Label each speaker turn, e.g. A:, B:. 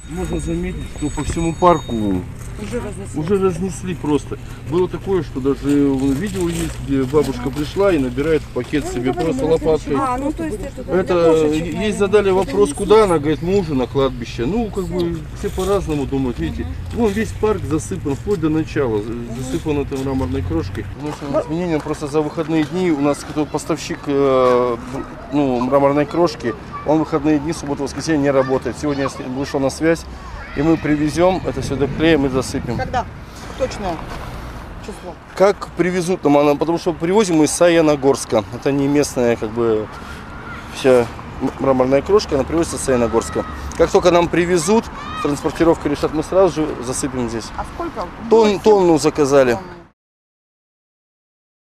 A: можно заметить, что по всему парку уже разнесли просто. Было такое, что даже видео есть, где бабушка пришла и набирает пакет себе просто лопаткой.
B: Ну то есть
A: Это ей задали вопрос, куда, она говорит, мы уже на кладбище. Ну, как бы все по-разному думают, видите. Вон весь парк засыпан, вплоть до начала, засыпан этой мраморной крошкой. Вносим изменения просто за выходные дни. У нас кто поставщик мраморной крошки, он в выходные дни, субботу, воскресенье не работает. Сегодня я вышел на связь, и мы привезем, это все доклеим и засыпем.
B: когда? Точное число.
A: Как привезут нам, потому что привозим мы из Саяногорска. Это не местная, как бы, вся мраморная крошка, она привозится из Саяногорска. Как только нам привезут, транспортировка решат, мы сразу же засыпем здесь.
B: А сколько?
A: Тонну заказали.
B: Тонну.